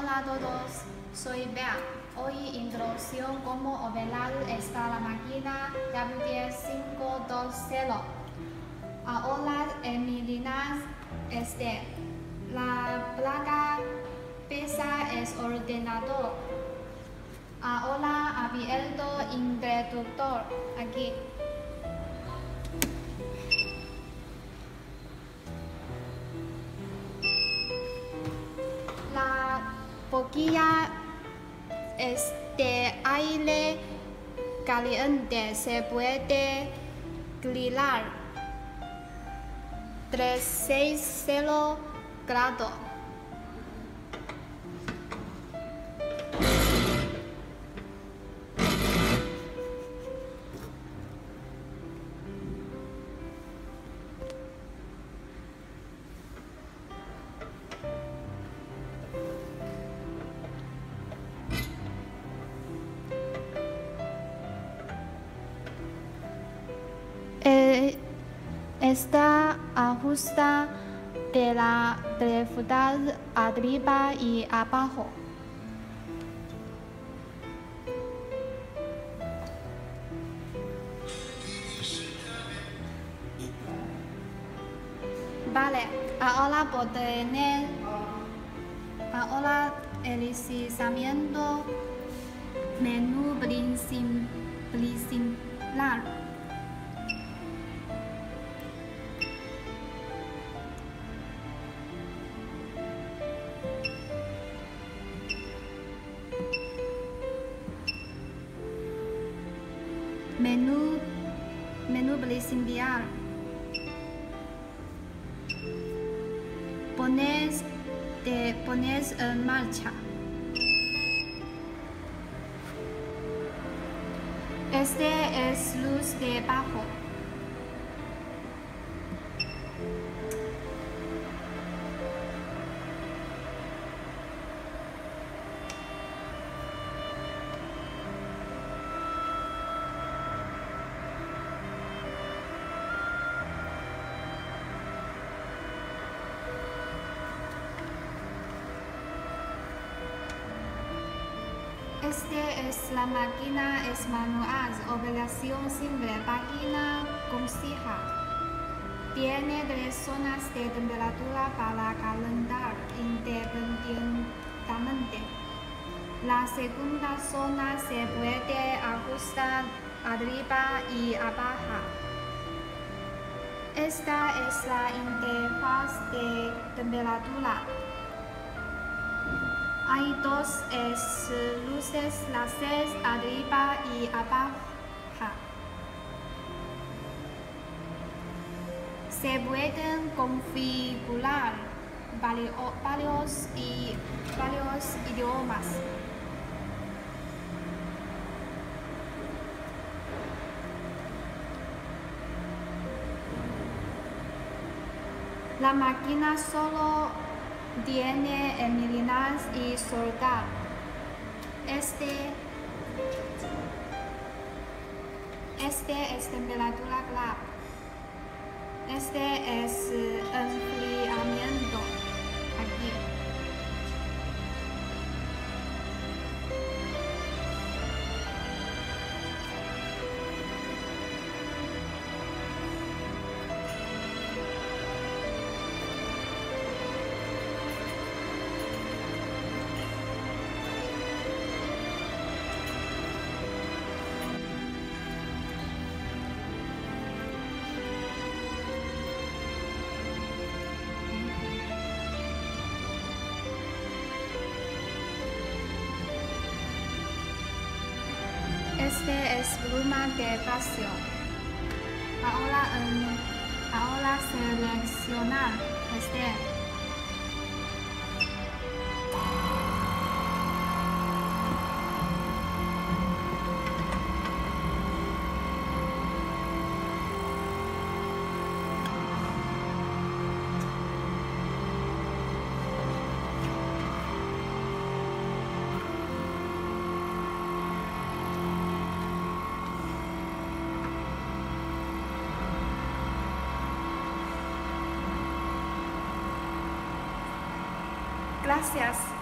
Hola a todos, soy Bea. Hoy introducción cómo operar esta la máquina W10520. Ahora eliminas la placa pesa es ordenador. Ahora abierto interruptor aquí. La boquilla de aire caliente se puede girar 360 grados. Esta ajusta de la velocidad arriba y abajo. Vale, ahora el deslizamiento menú principal. Menú principal. Pones en marcha. Este es luz de abajo. La máquina es manual, operación simple, página concisa. Tiene 3 zonas de temperatura para calentar independientemente. La segunda zona se puede ajustar arriba y abajo. Esta es la interfaz de temperatura. Hay 2 luces láser arriba y abajo. Se pueden configurar varios idiomas. La máquina solo tiene eliminar y soltar. Este es temperatura clave. Este es enfriamiento. Aquí. Este es volumen de presión. Ahora seleccionar este. Gracias.